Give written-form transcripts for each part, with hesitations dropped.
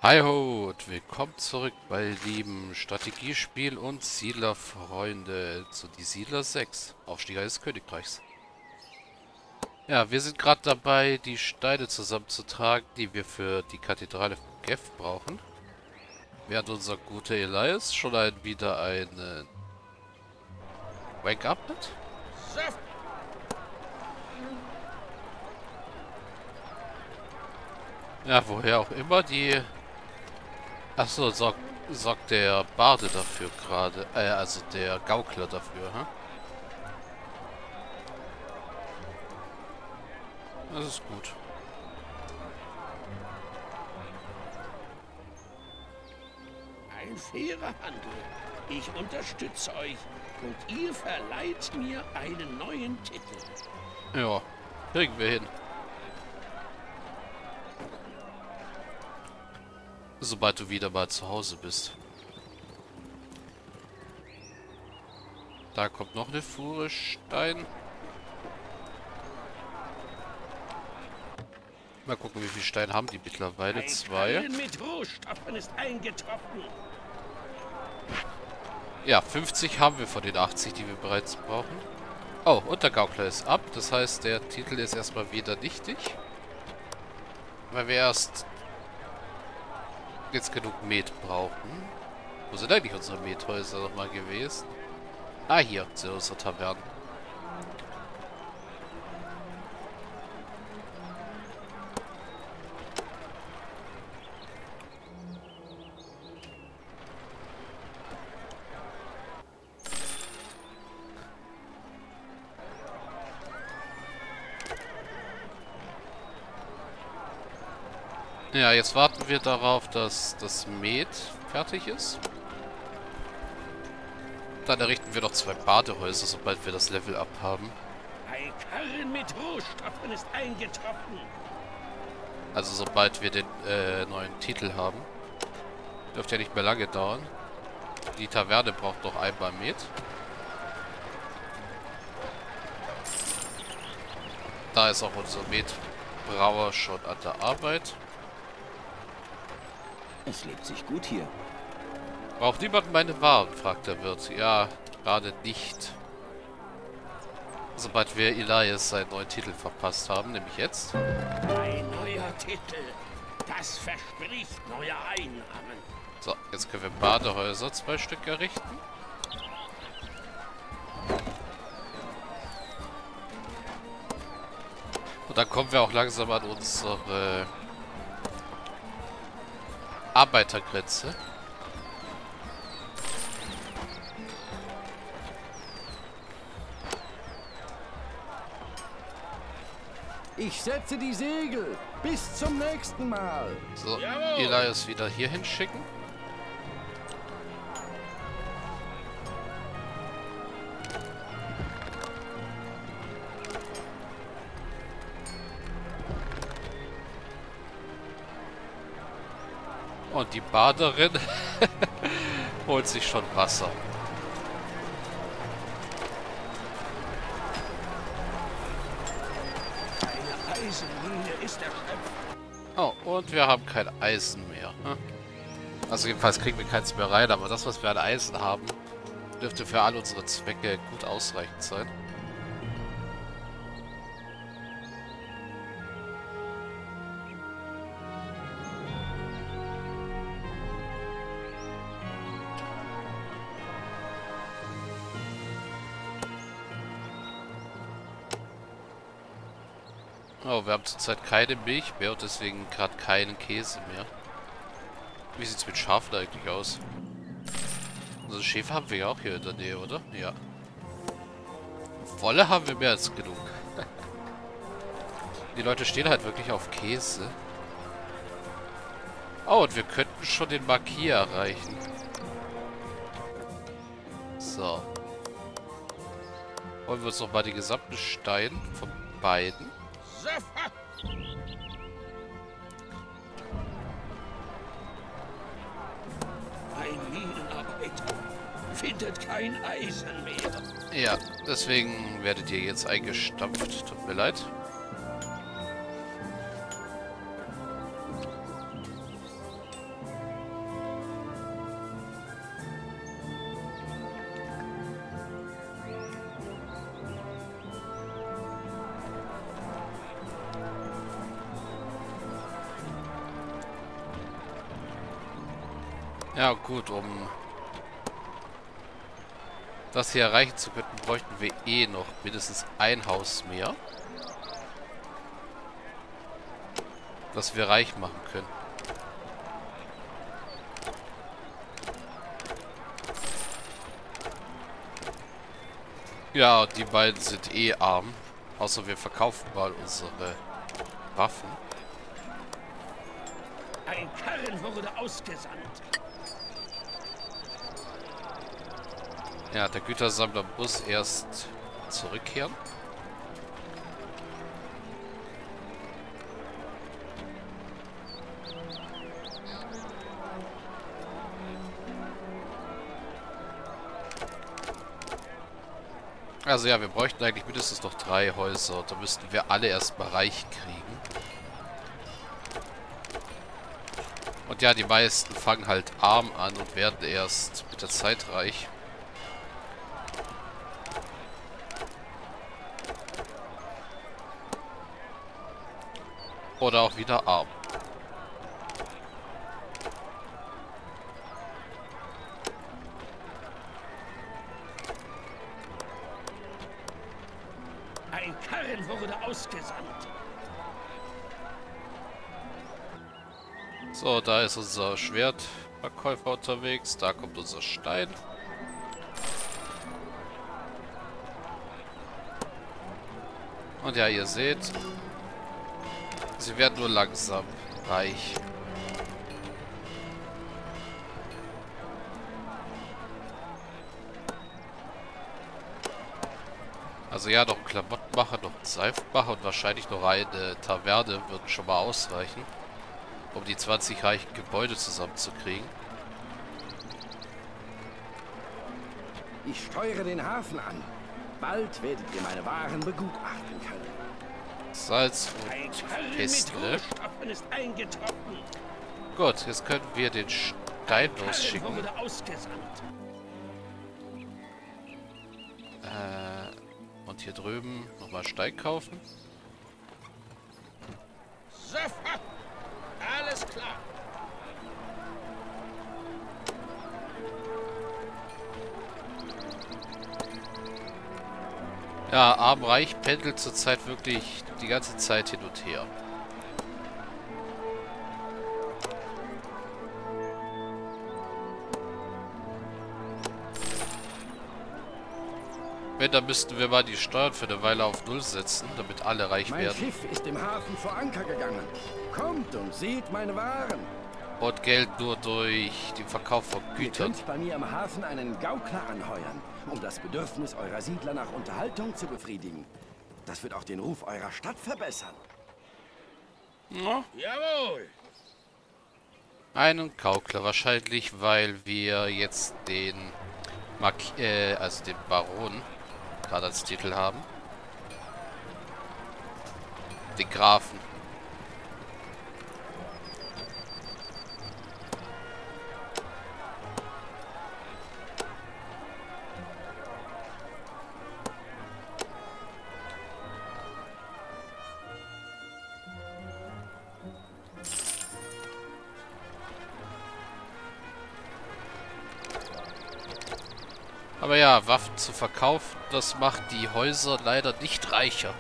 Hi ho und willkommen zurück bei lieben Strategiespiel und Siedlerfreunde zu Die Siedler 6, Aufsteiger des Königreichs. Ja, wir sind gerade dabei, die Steine zusammenzutragen, die wir für die Kathedrale von Geth brauchen. Während unser guter Elias schon wieder einen Wake-up hat. Ja, woher auch immer die... Achso, sorgt der Barde dafür gerade. Also der Gaukler dafür, hm? Das ist gut. Ein fairer Handel. Ich unterstütze euch und ihr verleiht mir einen neuen Titel. Ja, kriegen wir hin. Sobald du wieder mal zu Hause bist. Da kommt noch eine Fuhre Stein. Mal gucken, wie viel Stein haben die mittlerweile. Ein Zwei. Karren mit Rohstoffen ist eingetroffen. Ja, 50 haben wir von den 80, die wir bereits brauchen. Oh, und der Gaukler ist ab. Das heißt, der Titel ist erstmal wieder nichtig. Weil wir erst jetzt genug Met brauchen. Wo sind eigentlich unsere Methäuser nochmal gewesen? Ah, hier sind unsere Tavernen. Ja, jetzt warten wir darauf, dass das Met fertig ist. Dann errichten wir noch 2 Badehäuser, sobald wir das Level up haben. Ein Karren mit Rohstoffen ist eingetroffen. Also sobald wir den neuen Titel haben. Dürfte ja nicht mehr lange dauern. Die Taverne braucht noch einmal Met. Da ist auch unser Metbrauer schon an der Arbeit. Es lebt sich gut hier. Braucht niemand meine Waren? Fragt der Wirt. Ja, gerade nicht. Sobald wir Elias seinen neuen Titel verpasst haben, nämlich jetzt. Ein neuer Titel. Das verspricht neue Einnahmen. So, jetzt können wir Badehäuser 2 Stück errichten. Und dann kommen wir auch langsam an unsere Arbeitergrenze. Ich setze die Segel. Bis zum nächsten Mal. So, Jawohl. Elias wieder hier hinschicken. Und die Baderin holt sich schon Wasser. Eine Eisenmine ist erschöpft. Oh, und wir haben kein Eisen mehr. Hm? Also jedenfalls kriegen wir keins mehr rein, aber das, was wir an Eisen haben, dürfte für all unsere Zwecke gut ausreichend sein. Oh, wir haben zurzeit keine Milch mehr und deswegen gerade keinen Käse mehr. Wie sieht's mit Schafen eigentlich aus? Also Schäfer haben wir ja auch hier in der Nähe, oder? Ja. Wolle haben wir mehr als genug. Die Leute stehen halt wirklich auf Käse. Oh, und wir könnten schon den Marquis erreichen. So. Holen wir uns noch mal die gesamten Steine von beiden. Sofort. Ein Minenarbeiter findet kein Eisen mehr. Ja, deswegen werdet ihr jetzt eingestampft. Tut mir leid. Ja gut, um das hier erreichen zu können, bräuchten wir eh noch mindestens ein Haus mehr, das wir reich machen können. Ja, die beiden sind eh arm. Außer wir verkaufen mal unsere Waffen. Ein Karren wurde ausgesandt. Ja, der Gütersammler muss erst zurückkehren. Also ja, wir bräuchten eigentlich mindestens noch 3 Häuser. Da müssten wir alle erstmal reich kriegen. Und ja, die meisten fangen halt arm an und werden erst mit der Zeit reich. Oder auch wieder arm. Ein Karren wurde ausgesandt. So, da ist unser Schwertverkäufer unterwegs. Da kommt unser Stein. Und ja, ihr seht, sie werden nur langsam reich. Also ja, noch ein Klamottenmacher, noch ein Seifenmacher und wahrscheinlich noch eine Taverne würden schon mal ausreichen, um die 20 reichen Gebäude zusammenzukriegen. Ich steuere den Hafen an. Bald werdet ihr meine Waren begutachten können. Salz Ein und Karren mit Peste. Rohstoffen ist eingetroffen. Gut, jetzt können wir den Stein Karren losschicken. wurde ausgesandt. Und hier drüben nochmal Stein kaufen. Sofort. Alles klar. Ja, arm-reich pendelt zurzeit wirklich die ganze Zeit hin und her. Wenn, dann müssten wir mal die Steuern für eine Weile auf Null setzen, damit alle reich Mein werden. Schiff ist im Hafen vor Anker gegangen. Kommt und seht meine Waren. Und Geld nur durch den Verkauf von Ihr Gütern. könnt bei mir im Hafen einen Gaukler anheuern, um das Bedürfnis eurer Siedler nach Unterhaltung zu befriedigen. Das wird auch den Ruf eurer Stadt verbessern. Ja, Jawohl. einen Gaukler wahrscheinlich, weil wir jetzt den also den Baron gerade als Titel haben. Den Grafen. Aber ja, Waffen zu verkaufen, das macht die Häuser leider nicht reicher.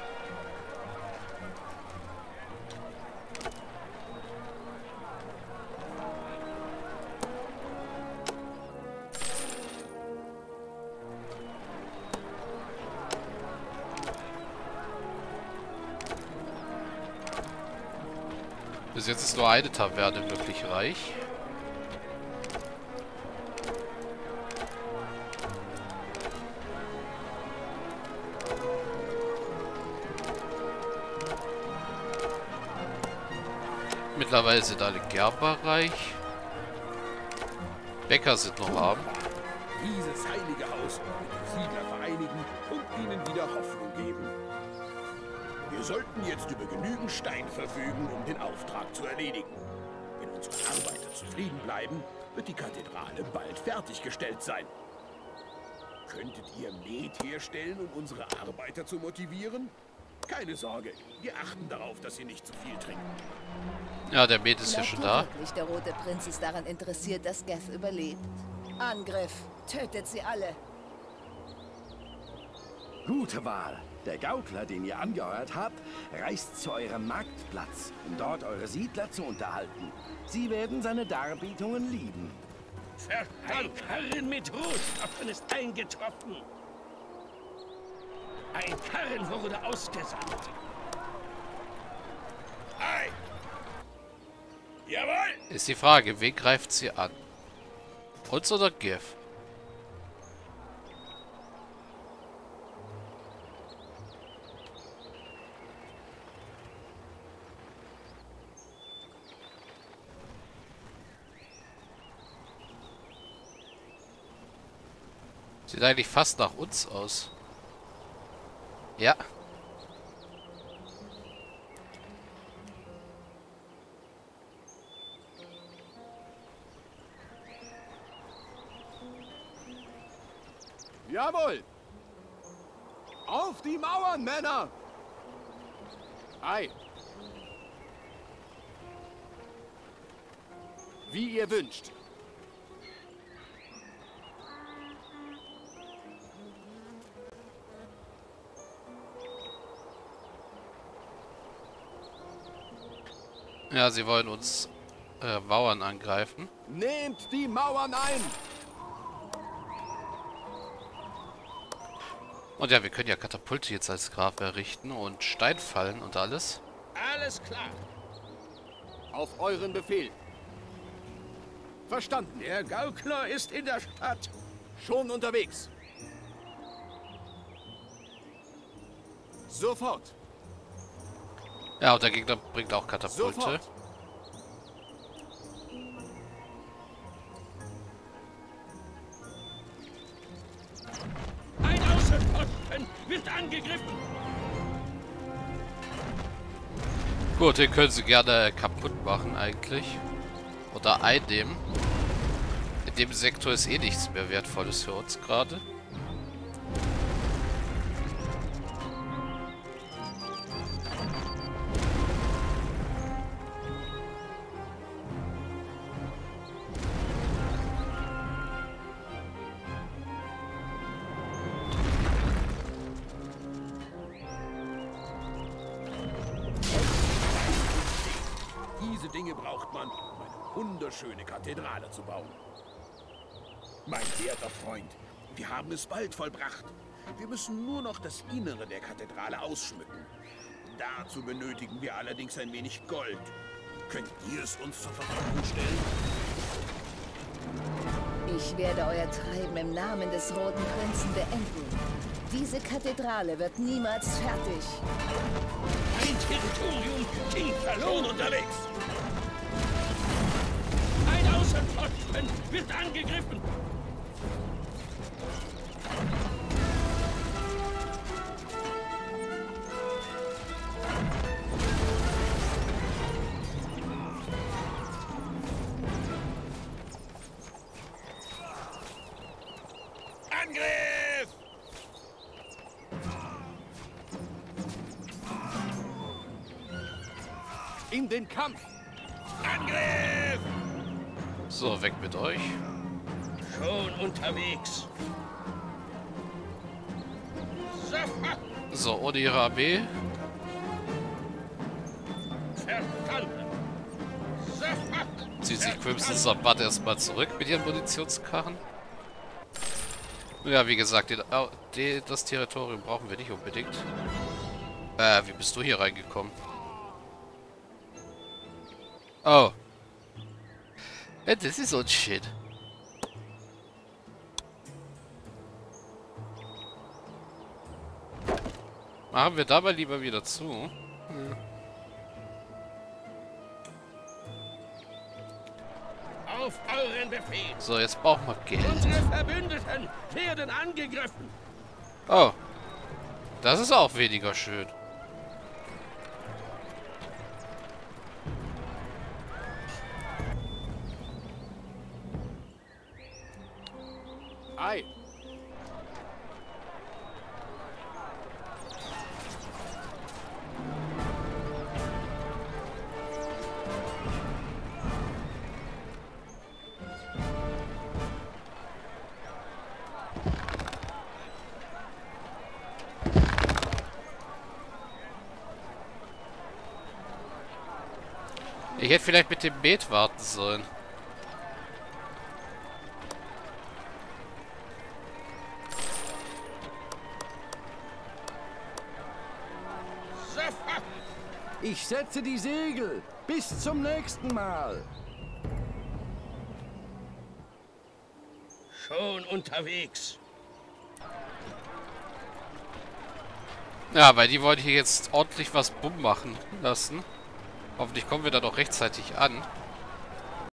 Bis jetzt ist nur eine Taverne wirklich reich. Mittlerweile sind alle Gerber reich. Bäcker sind noch arm. Dieses heilige Haus wird die Siedler vereinigen und ihnen wieder Hoffnung geben. Wir sollten jetzt über genügend Stein verfügen, um den Auftrag zu erledigen. Wenn unsere Arbeiter zufrieden bleiben, wird die Kathedrale bald fertiggestellt sein. Könntet ihr Met herstellen, um unsere Arbeiter zu motivieren? Keine Sorge, wir achten darauf, dass sie nicht zu viel trinken. Ja, der Met ist ja Glaubt schon ihr da. wirklich, der Rote Prinz ist daran interessiert, dass Geth überlebt? Angriff! Tötet sie alle! Gute Wahl. Der Gaukler, den ihr angeheuert habt, reist zu eurem Marktplatz, um dort eure Siedler zu unterhalten. Sie werden seine Darbietungen lieben. Ein Karren mit Rohstoffen ist eingetroffen. Ein Karren wurde ausgesandt. Ei! Jawohl! Ist die Frage, wen greift sie an? Uns oder Geth? Sieht eigentlich fast nach uns aus. Ja. Jawohl! Auf die Mauern, Männer! Ei! Wie ihr wünscht. Ja, sie wollen uns Bauern angreifen. Nehmt die Mauern ein! Und ja, wir können ja Katapulte jetzt als Graf errichten und Steinfallen und alles. Alles klar. Auf euren Befehl. Verstanden. Der Gaukler ist in der Stadt. Schon unterwegs. Sofort. Ja, und der Gegner bringt auch Katapulte. Sofort. Ein Außenposten wird angegriffen. Gut, den können sie gerne kaputt machen eigentlich. Oder einnehmen. In dem Sektor ist eh nichts mehr Wertvolles für uns gerade. Diese Dinge braucht man, um eine wunderschöne Kathedrale zu bauen. Mein werter Freund, wir haben es bald vollbracht. Wir müssen nur noch das Innere der Kathedrale ausschmücken. Dazu benötigen wir allerdings ein wenig Gold. Könnt ihr es uns zur Verfügung stellen? Ich werde euer Treiben im Namen des Roten Prinzen beenden. Diese Kathedrale wird niemals fertig. Ein Territorium ging verloren unterwegs. Ein Außenposten wird angegriffen. Angriff! In den Kampf! Angriff! So, weg mit euch. Schon unterwegs. Sofort. So, ohne ihre Armee. Verstanden. Sofort. Zieht sich Crimson Sabbat erstmal zurück mit ihren Munitionskarren. Ja, wie gesagt, das Territorium brauchen wir nicht unbedingt. Wie bist du hier reingekommen? Oh. Ja, das ist so ein Shit. Machen wir dabei lieber wieder zu. Auf euren Befehl. So, jetzt brauchen wir Geld. Unsere Verbündeten werden angegriffen. Oh. Das ist auch weniger schön. Ei! Ich hätte vielleicht mit dem Beet warten sollen. Ich setze die Segel. Bis zum nächsten Mal. Schon unterwegs. Ja, weil die wollte hier jetzt ordentlich was bumm machen lassen. Hoffentlich kommen wir da doch rechtzeitig an.